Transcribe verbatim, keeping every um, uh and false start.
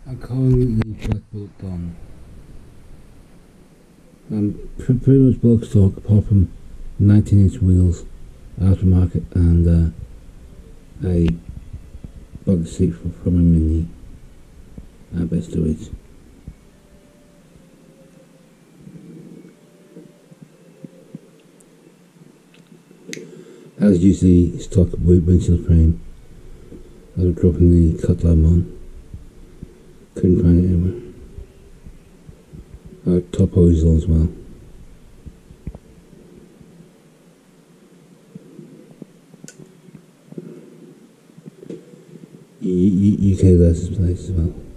I'm calling the Black Bolt Don. Um, pr pretty much bulk stock apart from nineteen inch wheels, aftermarket, and uh, a bug seat from, from a Mini at best of it. As you see, stock windshield frame. I was dropping the cut lamp on. Couldn't find it anywhere. Uh, top hosel as well. U K license plate as well.